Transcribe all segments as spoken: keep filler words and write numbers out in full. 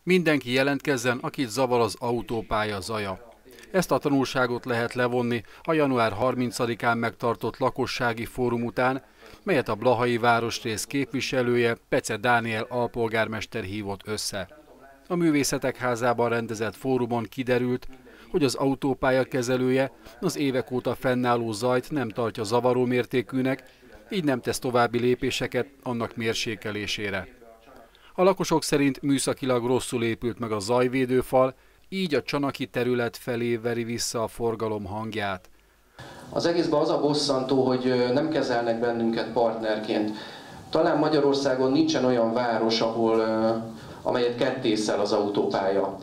Mindenki jelentkezzen, akit zavar az autópálya zaja. Ezt a tanulságot lehet levonni a január harmincadikán megtartott lakossági fórum után, melyet a blahai városrész képviselője, Pece Dániel alpolgármester hívott össze. A Művészetek Házában rendezett fórumon kiderült, hogy az autópálya kezelője az évek óta fennálló zajt nem tartja zavaró mértékűnek, így nem tesz további lépéseket annak mérsékelésére. A lakosok szerint műszakilag rosszul épült meg a zajvédőfal, így a csanaki terület felé veri vissza a forgalom hangját. Az egészben az a bosszantó, hogy nem kezelnek bennünket partnerként. Talán Magyarországon nincsen olyan város, ahol, amelyet kettészel az autópálya.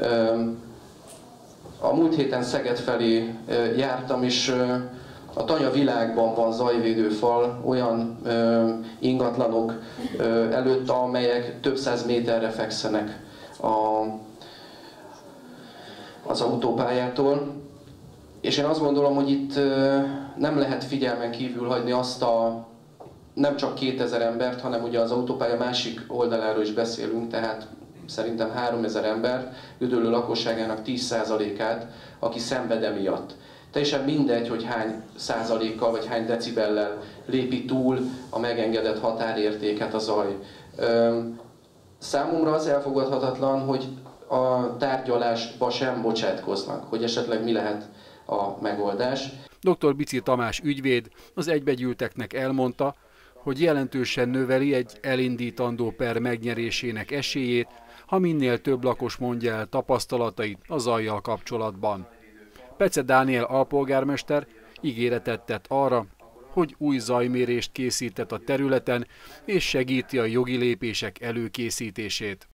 A múlt héten Szeged felé jártam, és a Tanya világban van zajvédőfal olyan ingatlanok előtt, amelyek több száz méterre fekszenek a, az autópályától. És én azt gondolom, hogy itt nem lehet figyelmen kívül hagyni azt a nem csak kétezer embert, hanem ugye az autópálya másik oldaláról is beszélünk, tehát szerintem háromezer ember, Gödöllő lakosságának tíz százalékát, aki szenved emiatt. Teljesen mindegy, hogy hány százalékkal vagy hány decibellel lépi túl a megengedett határértéket a zaj. Számomra az elfogadhatatlan, hogy a tárgyalásba sem bocsátkoznak, hogy esetleg mi lehet a megoldás. doktor Biczky Tamás ügyvéd az egybegyűlteknek elmondta, hogy jelentősen növeli egy elindítandó per megnyerésének esélyét, ha minél több lakos mondja el tapasztalatait a zajjal kapcsolatban. Pece Dániel alpolgármester ígéretet tett arra, hogy új zajmérést készített a területen és segíti a jogi lépések előkészítését.